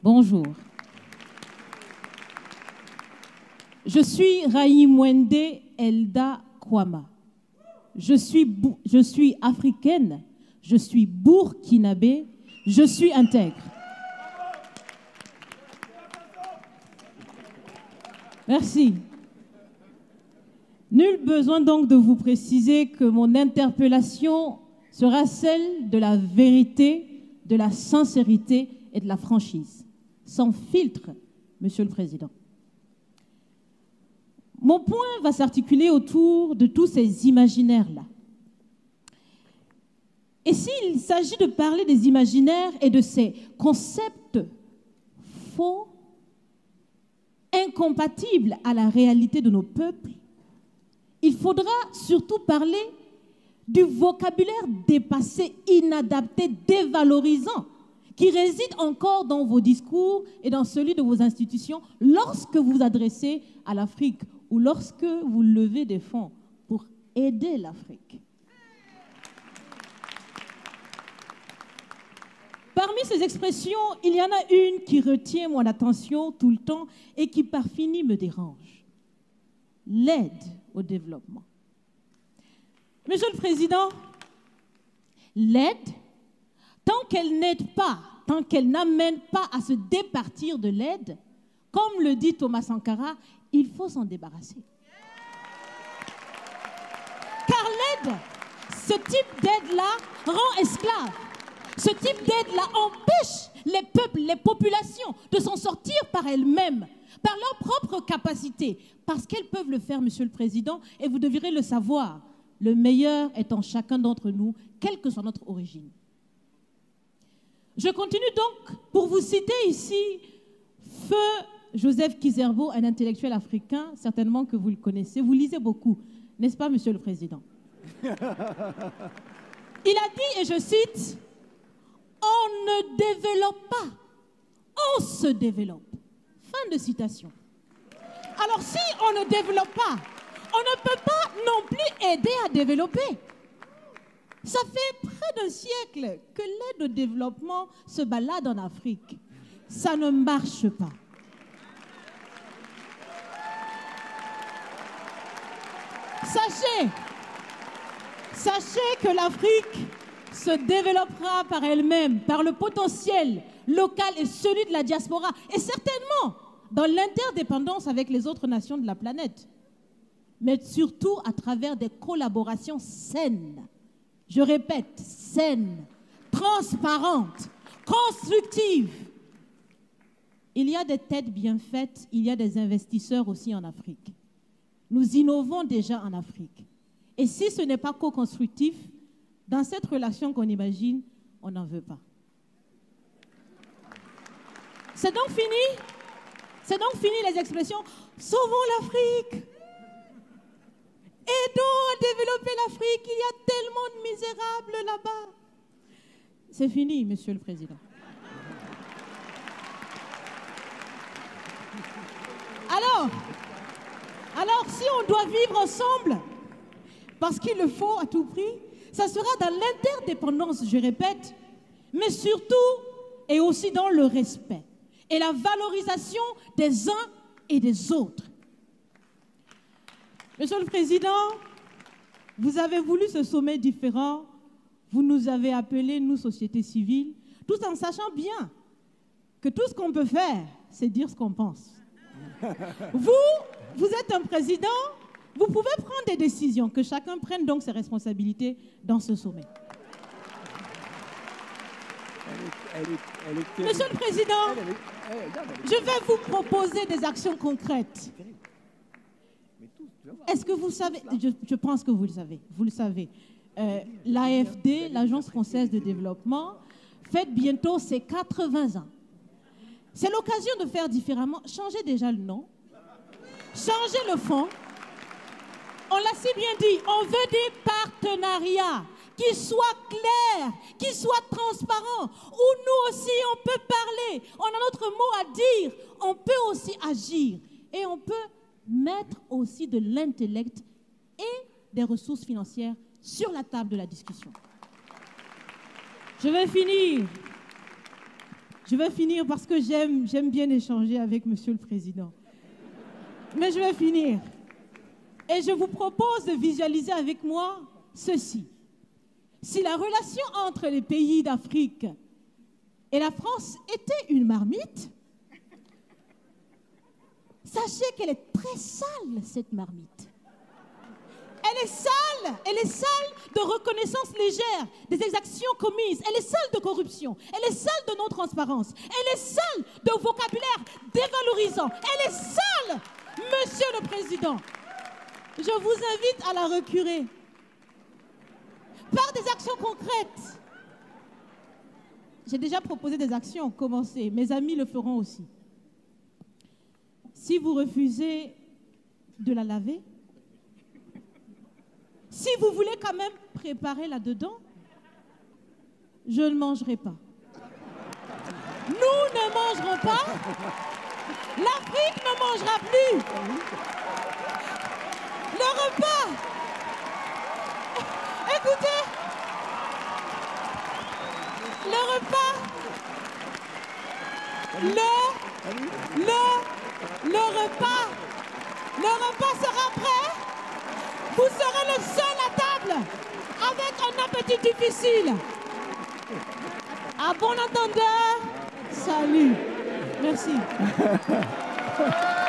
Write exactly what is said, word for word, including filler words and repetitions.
Bonjour. Je suis Raïmwende Elda Kwama. Je suis, je suis africaine, je suis burkinabé, je suis intègre. Merci. Nul besoin donc de vous préciser que mon interpellation sera celle de la vérité, de la sincérité et de la franchise, sans filtre, Monsieur le Président. Mon point va s'articuler autour de tous ces imaginaires-là. Et s'il s'agit de parler des imaginaires et de ces concepts faux, incompatibles à la réalité de nos peuples, il faudra surtout parler du vocabulaire dépassé, inadapté, dévalorisant, qui réside encore dans vos discours et dans celui de vos institutions lorsque vous vous adressez à l'Afrique ou lorsque vous levez des fonds pour aider l'Afrique. Parmi ces expressions, il y en a une qui retient mon attention tout le temps et qui par fini me dérange. L'aide au développement. Monsieur le Président, l'aide, tant qu'elle n'aide pas, tant qu'elle n'amène pas à se départir de l'aide, comme le dit Thomas Sankara, il faut s'en débarrasser. Car l'aide, ce type d'aide-là rend esclave. Ce type d'aide-là empêche les peuples, les populations de s'en sortir par elles-mêmes, par leur propre capacité, parce qu'elles peuvent le faire, Monsieur le Président, et vous devrez le savoir, le meilleur est en chacun d'entre nous, quelle que soit notre origine. Je continue donc pour vous citer ici Feu Joseph Kizerbo, un intellectuel africain, certainement que vous le connaissez. Vous lisez beaucoup, n'est-ce pas, Monsieur le Président? Il a dit, et je cite, « On ne développe pas, on se développe. » Fin de citation. Alors si on ne développe pas, on ne peut pas non plus aider à développer. Ça fait près d'un siècle que l'aide au développement se balade en Afrique. Ça ne marche pas. Sachez, sachez que l'Afrique se développera par elle-même, par le potentiel local et celui de la diaspora, et certainement dans l'interdépendance avec les autres nations de la planète, mais surtout à travers des collaborations saines. Je répète, saines, transparentes, constructives. Il y a des têtes bien faites, il y a des investisseurs aussi en Afrique. Nous innovons déjà en Afrique. Et si ce n'est pas co-constructif, dans cette relation qu'on imagine, on n'en veut pas. C'est donc fini. C'est donc fini les expressions « Sauvons l'Afrique ». Aidons à développer l'Afrique, il y a tellement de misérables là-bas. C'est fini, Monsieur le Président. Alors, alors, si on doit vivre ensemble, parce qu'il le faut à tout prix, ça sera dans l'interdépendance, je répète, mais surtout et aussi dans le respect et la valorisation des uns et des autres. Monsieur le Président, vous avez voulu ce sommet différent, vous nous avez appelés, nous, société civile, tout en sachant bien que tout ce qu'on peut faire, c'est dire ce qu'on pense. Vous, vous êtes un président, vous pouvez prendre des décisions, que chacun prenne donc ses responsabilités dans ce sommet. Elle est, elle est, elle est Monsieur le Président, elle est, elle est, elle est, je vais vous proposer des actions concrètes. Est-ce que vous savez, je, je pense que vous le savez, vous le savez, euh, l'A F D, l'Agence française de développement, fête bientôt ses quatre-vingts ans. C'est l'occasion de faire différemment. Changez déjà le nom, changez le fond. On l'a si bien dit, on veut des partenariats qui soient clairs, qui soient transparents, où nous aussi on peut parler, on a notre mot à dire, on peut aussi agir et on peut mettre aussi de l'intellect et des ressources financières sur la table de la discussion. Je vais finir. Je vais finir parce que j'aime, j'aime bien échanger avec Monsieur le Président. Mais je vais finir. Et je vous propose de visualiser avec moi ceci. Si la relation entre les pays d'Afrique et la France était une marmite, sachez qu'elle est très sale, cette marmite. Elle est sale, elle est sale de reconnaissance légère des exactions commises. Elle est sale de corruption. Elle est sale de non-transparence. Elle est sale de vocabulaire dévalorisant. Elle est sale, Monsieur le Président. Je vous invite à la recurer par des actions concrètes. J'ai déjà proposé des actions, commencez. Mes amis le feront aussi. Si vous refusez de la laver, si vous voulez quand même préparer là-dedans, je ne mangerai pas. Nous ne mangerons pas. L'Afrique ne mangera plus. Le repas. Écoutez. Le repas. Le, le, le repas. Le repas sera prêt. Vous serez le seul à table avec un appétit difficile. À bon entendeur, salut. Merci.